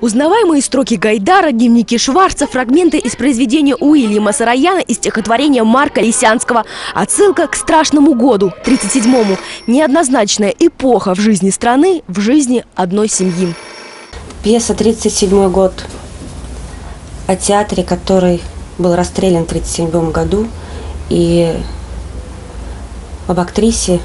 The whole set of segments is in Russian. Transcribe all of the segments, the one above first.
Узнаваемые строки Гайдара, дневники Шварца, фрагменты из произведения Уильяма Сараяна и стихотворения Марка Лисянского. Отсылка к страшному году, 37-му. Неоднозначная эпоха в жизни страны, в жизни одной семьи. Пьеса «37-й год» о театре, который был расстрелян в 1937 году, и об актрисе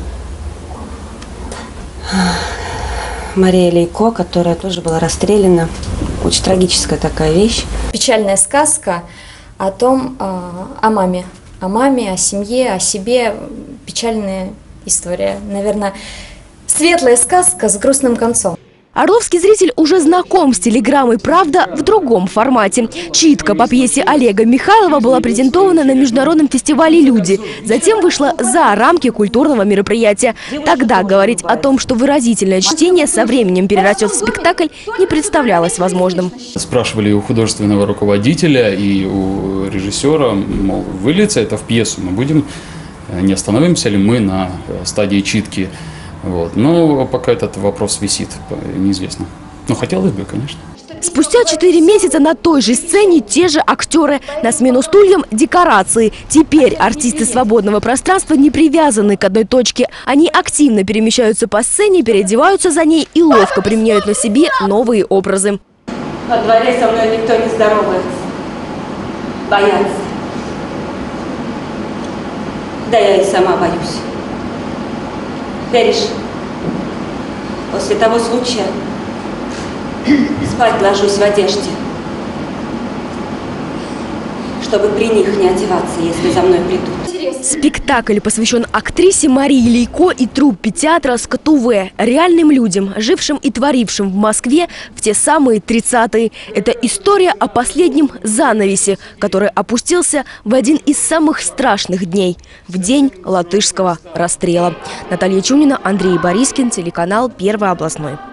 Марии Лейко, которая тоже была расстреляна. Очень трагическая такая вещь. Печальная сказка о том, о маме, о семье, о себе. Печальная история. Наверное, светлая сказка с грустным концом. Орловский зритель уже знаком с телеграммой «Правда» в другом формате. Читка по пьесе Олега Михайлова была презентована на международном фестивале «Люди». Затем вышла за рамки культурного мероприятия. Тогда говорить о том, что выразительное чтение со временем перерастет в спектакль, не представлялось возможным. Спрашивали у художественного руководителя и у режиссера, мол, выльется это в пьесу, мы будем, не остановимся ли мы на стадии читки. Вот. Но пока этот вопрос висит, неизвестно. Но хотелось бы, конечно. Спустя 4 месяца на той же сцене те же актеры. На смену стульям – декорации. Теперь артисты свободного пространства не привязаны к одной точке. Они активно перемещаются по сцене, переодеваются за ней и ловко применяют на себе новые образы. Во дворе со мной никто не здоровается. Боятся. Да я и сама боюсь. Веришь, после того случая спать ложусь в одежде, чтобы при них не одеваться, если за мной придут. Спектакль посвящен актрисе Марии Лейко и труппе театра «Скотуве», реальным людям, жившим и творившим в Москве в те самые 30-е. Это история о последнем занавесе, который опустился в один из самых страшных дней – в день латышского расстрела. Наталья Чунина, Андрей Борискин, телеканал «Первый областной».